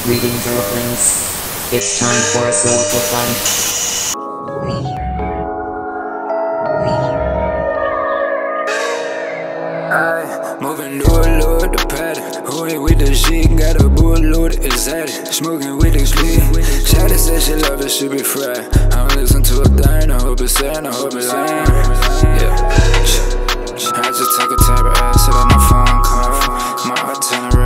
Greeting girlfriends, it's time for a soulful fun. Moving to a load, the pattern. Who ain't with the shit? Got a bullet loaded, excited. Smoking with the split. Shawty said she love it, she be fried. I don't listen to a thing, I hope it's sad, I hope it's lying. Yeah. I just took a tab of acid on my phone call. My itinerary